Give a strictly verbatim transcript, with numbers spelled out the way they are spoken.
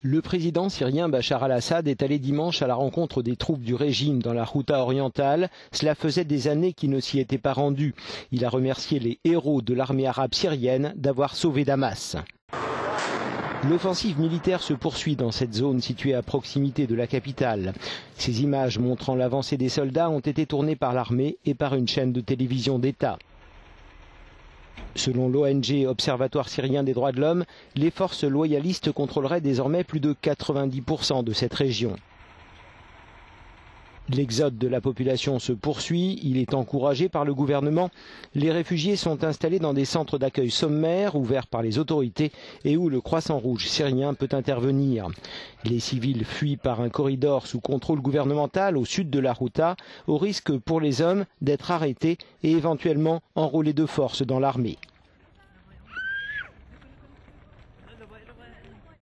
Le président syrien Bachar al-Assad est allé dimanche à la rencontre des troupes du régime dans la Ghouta orientale. Cela faisait des années qu'il ne s'y était pas rendu. Il a remercié les héros de l'armée arabe syrienne d'avoir sauvé Damas. L'offensive militaire se poursuit dans cette zone située à proximité de la capitale. Ces images montrant l'avancée des soldats ont été tournées par l'armée et par une chaîne de télévision d'État. Selon l'O N G Observatoire syrien des droits de l'homme, les forces loyalistes contrôleraient désormais plus de quatre-vingt-dix pour cent de cette région. L'exode de la population se poursuit, il est encouragé par le gouvernement. Les réfugiés sont installés dans des centres d'accueil sommaires ouverts par les autorités et où le Croissant Rouge syrien peut intervenir. Les civils fuient par un corridor sous contrôle gouvernemental au sud de la Ghouta, au risque pour les hommes d'être arrêtés et éventuellement enrôlés de force dans l'armée.